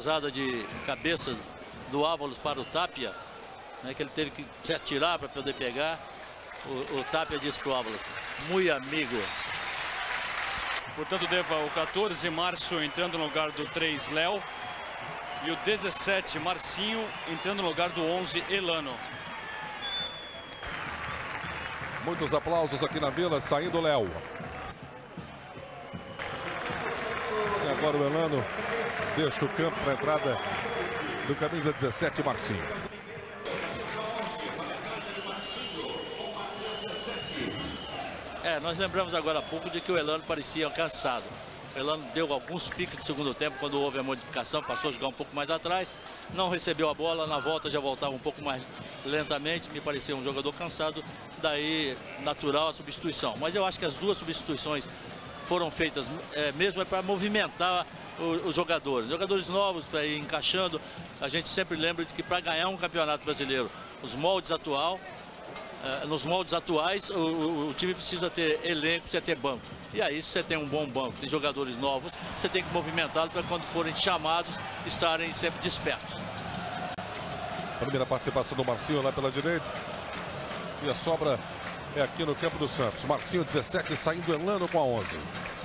pesada de cabeça do Ávalos para o Tapia, né, que ele teve que se atirar para poder pegar. O Tapia disse para o Ávalos: muito amigo. Portanto, Deva, o 14, Márcio entrando no lugar do 3, Léo. E o 17, Marcinho, entrando no lugar do 11, Elano. Muitos aplausos aqui na Vila, saindo o Léo. E agora o Elano deixa o campo para a entrada do camisa 17, Marcinho. Nós lembramos agora há pouco de que o Elano parecia cansado. O Elano deu alguns piques no segundo tempo quando houve a modificação, passou a jogar um pouco mais atrás, não recebeu a bola, na volta já voltava um pouco mais lentamente, me parecia um jogador cansado, daí natural a substituição. Mas eu acho que as duas substituições foram feitas mesmo para movimentar os jogadores novos, para ir encaixando. A gente sempre lembra de que para ganhar um campeonato brasileiro, nos moldes atuais, o time precisa ter elenco, precisa ter banco. E aí, se você tem um bom banco, tem jogadores novos, você tem que movimentá-los para quando forem chamados, estarem sempre despertos. Primeira participação do Marcinho lá pela direita. E a sobra é aqui no campo do Santos. Marcinho 17 saindo, Elano com a 11.